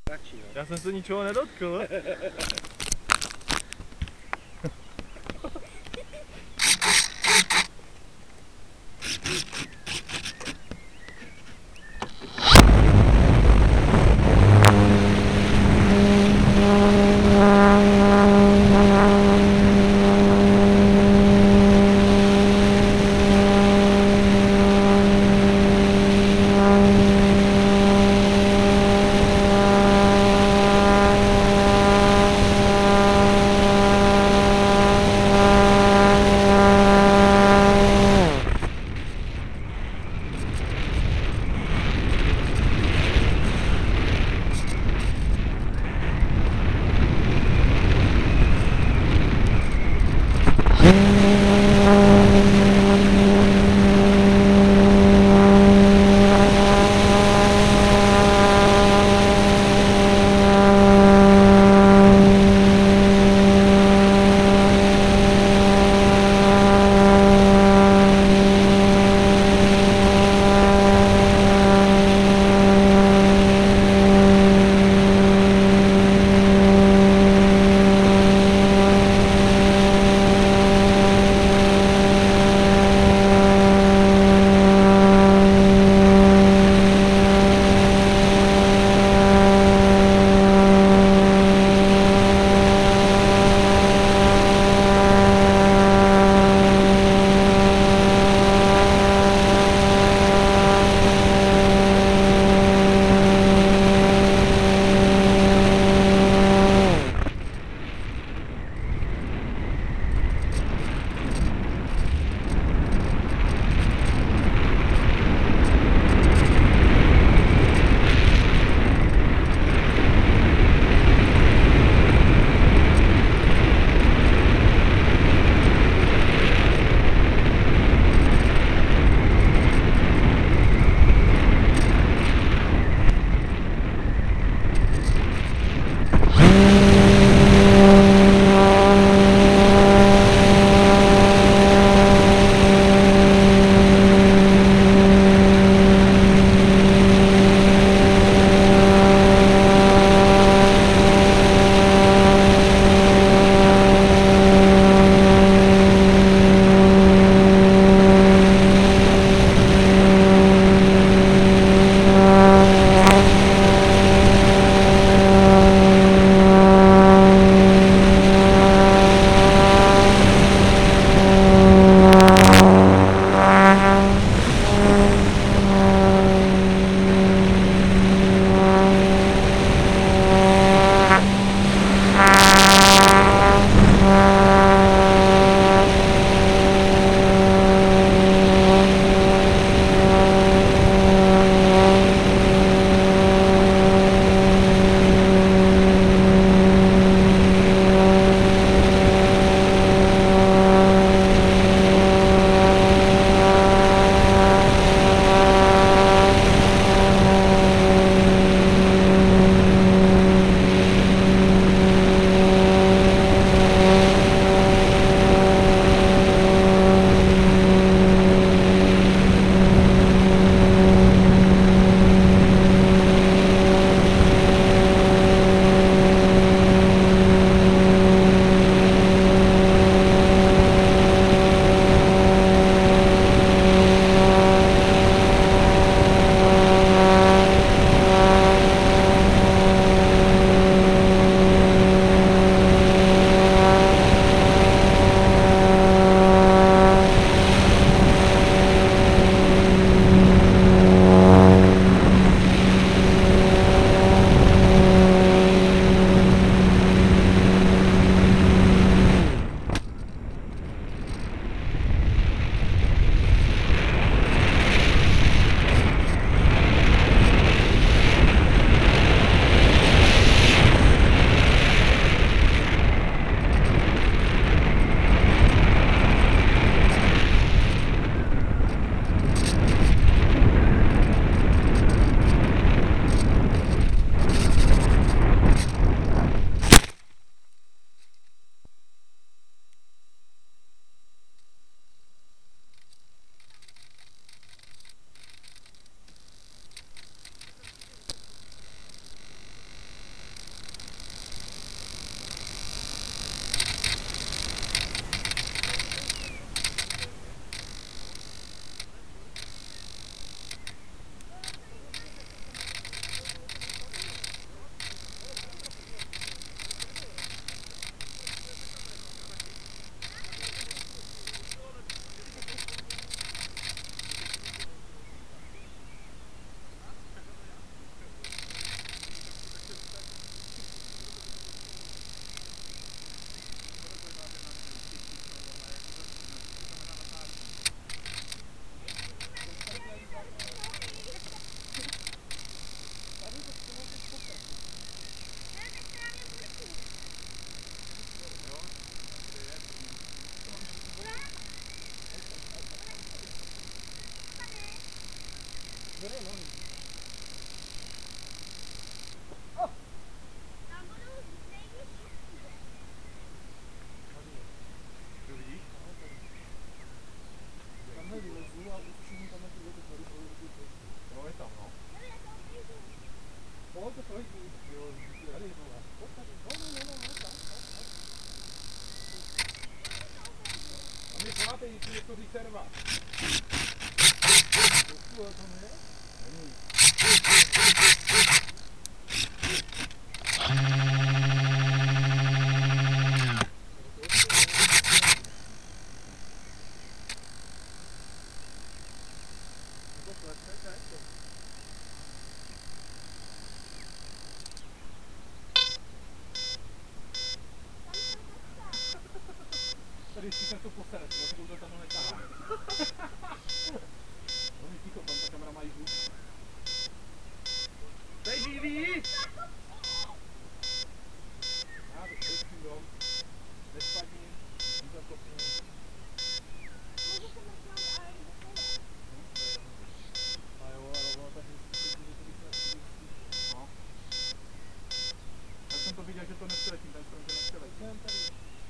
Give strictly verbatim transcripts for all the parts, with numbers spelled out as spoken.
Radši, no. Já jsem se ničeho nedotkl. to pojď. Jo, tady vole. Pojď tady. No, no, no, no, tak, tak, tak. A mě voláte, jestli něco říct serva. Tohle to ne? Není. Tady si to posere, to budu tam netá. No mi ticho, tam ta kamera má zvuk. To je živý! Já to pojďím dom. Nespadni, nezatopni. Můžu se mrknout, ale kdyby se je. A jo, ale ono tak myslím, že to bych nechtěl. No. Tak jsem to viděl, že to nepřeletím, ten strom, že nepřeletím. Jsem tady.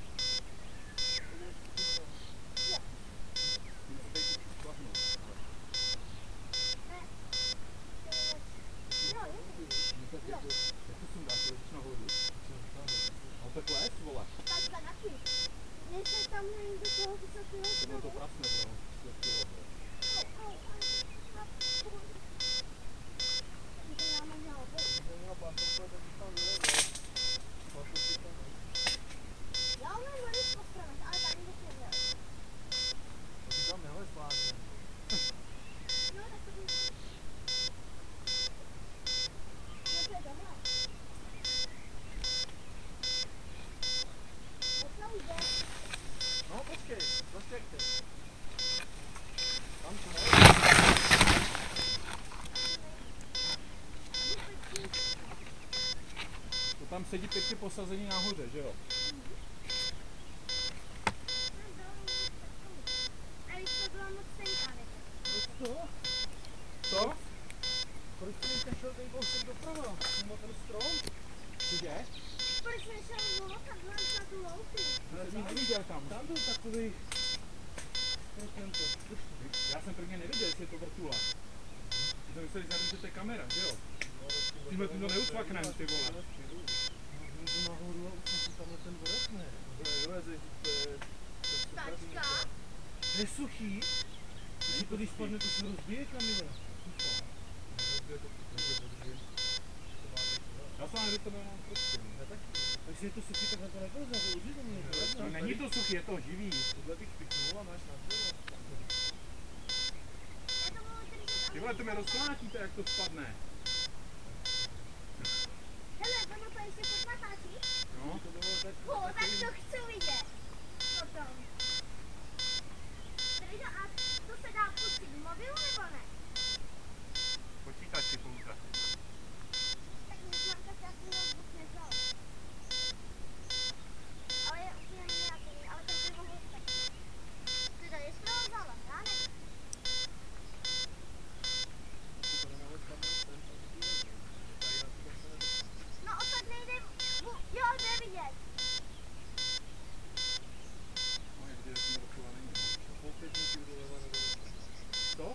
Takhle, vole. Takhle taky. Jestli tam nejde do toho vysokého stromu. To prasne, bro. Au, au, au. To já mám dělat. Já umím velice postavit, ale tady bych neměl. Ty tam nehled zvládne. No, tak to bych... No, to je dobré. No počkej, zaštěkte. Tam to ne. To tam sedí pěkně posazení nahoře, že jo? A když to bylo moc tenká, ne? No co? Co? Proč jsi mi šel ten kousek doprava? Mimo ten strom? Kde? Proč jsme šel volat takhle na tu louku? Já jsem ji neviděl tam. Tam byl takový... Já jsem prvně neviděl, jestli je to vrtula. Ty jsem myslel, že to je kamera, že jo? Tímhle tím to neucvaknem, ty vole. Jdu nahoru a usnaknu tamhle ten vrch, ne? Tačka? To je suchý? Není to, když spadne, to se rozbije, Kamile. Já jsem ani do tebe mám prostě. Takže je to suchý, tak na to nebyl zahoudit, to mě to není to suchý, je to živý. Tohle bych piknul a máš na dřevo. Tyhle, to mi rozklátíte, jak to spadne. Hele, ono to ještě pod natáčí? No, to bylo tak... Ho, tak to chci vidět. Potom. Tedy a to se dá pustit v mobilu nebo ne? Počítači pouze. Tak nic mám tak asi notebook nevzal. Ale je úplně miniaturní, ale ten by mohl stačit. Teda jestli ho vzala, já nevím. No o tak nejde, jo, jde vidět. Co?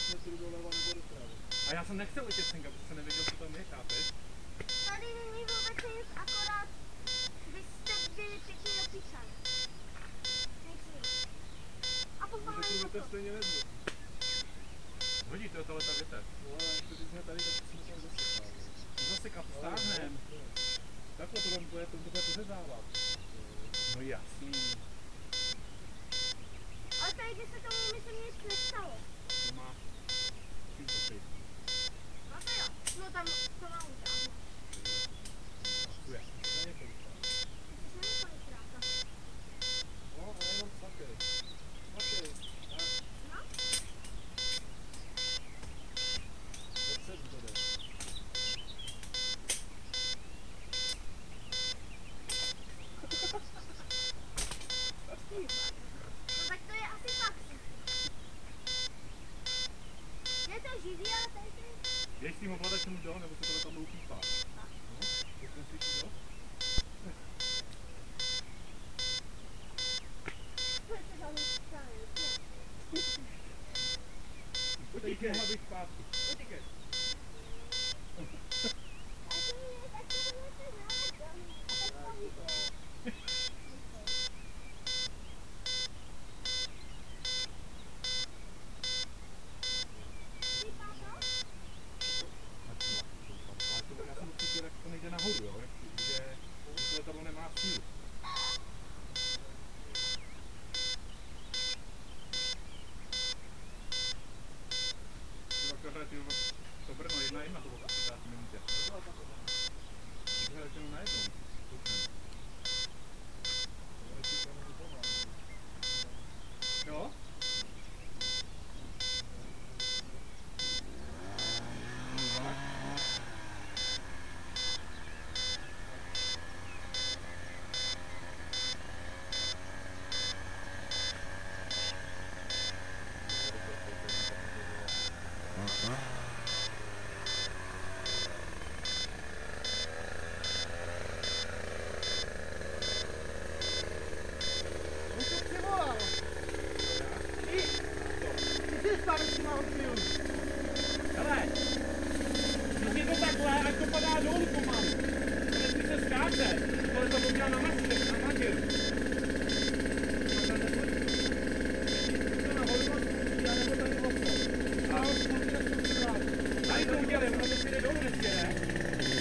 A já jsem nechtěl letět senka, protože jsem nevěděl, co tam je, chápeš? Tady není vůbec nic, akorát vy jste byli pěkně napísaný. Nic víc. A pomalej to. stejně vezmu. Hodí to, tohle ta větev. No ale když jsme tady, tak jsme tam zasekali. Zasekat, stáhnem. Takhle to tam bude, to bude pořezávat. No jasný. Ale tady, když se tomu myslím nic nestalo. To má... Čím to ty? No to jo, no tam to má utáhnout. Tu je. To je několikrát. Jsi několikrát tam. No a jenom sakej. Sakej. No? Jak se to jde? No tak to je asi fakt. Je to živý, ale tady to je... Běž s tím ovladačem už dole, nebo se tohle tam budou pípat. No, jak ten slyší to? Utíkej. Mohla být zpátky. Utíkej. jde nahoru, jo? Že to letadlo nemá sílu. To Brno jedna jedna to bylo po třicáté minutě. Tohle jenom najednou. Jo? Hele, když je to takhle, ať to padá dolů pomalu. Když se skáče, tohle to udělá na mačě, na matěru. Tady to udělej, ono to si jde dolů dneska, ne?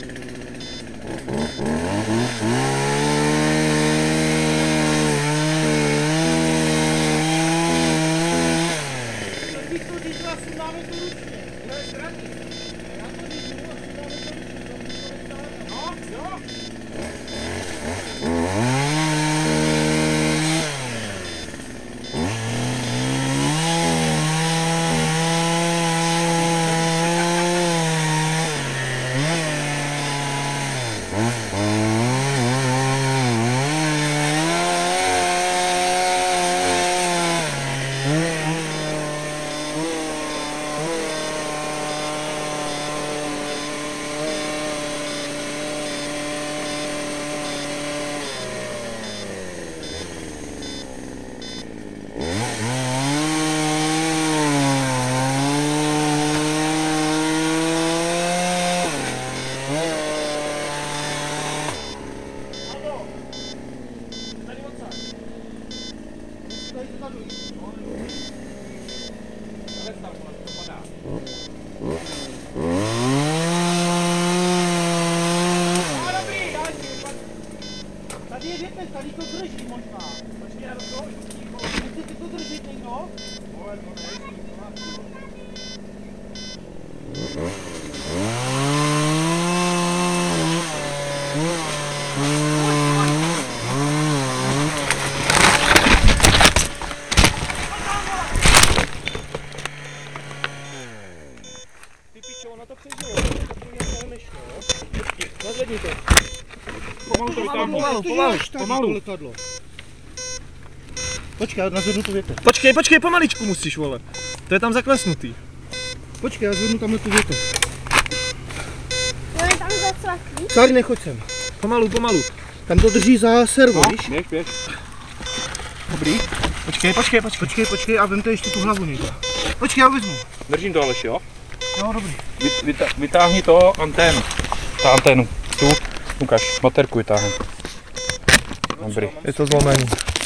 Tady je větev, tady to drží možná. Počkej, já to Chcete to držet někdo? Ty pičo, ona to přežilo, to to nešlo, jo? Počkej, nazvedni to. Pomalu to vytáhnu. Pomalu, pomalu, Pomalu. letadlo. Počkej, já nazvednu tu větev. Počkej, počkej, pomaličku musíš, vole. To je tam zaklesnutý. Počkej, já zvednu tamhle tu větev. To je tam zacvaklý. Tady nechoď sem. Pomalu, pomalu. Tam to drží za servo, No, víš? běž, běž. Dobrý. Počkej, počkej, počkej. Počkej, počkej a vemte ještě tu hlavu někde. Počkej, já vezmu. Držím to, Aleš, jo? Jo, dobrý. Vy, vytá, vytáhni to anténu. Ta anténu. Tu. Ukaž, baterku vytáhni. Dobrý. Je to zlomený.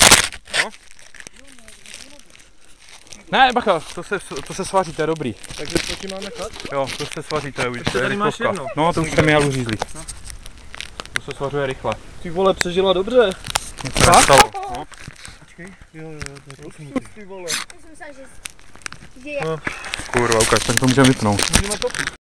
Ne, bacha, to se, to se svaří, to je dobrý. Takže to ti máme nechat? Jo, to se svaří, to je, Ještě to je tady máš rychlovka. jedno. No, to už jsem jel uřízlý. To se svařuje rychle. Ty vole, přežila dobře. Nic se nestalo. No. Počkej. Jo, jo, jo, to je posunutý. Ty vole. Já jsem myslela, že... že je. Kurva, ukaž, ten to můžeme vypnout. Můžeme topit.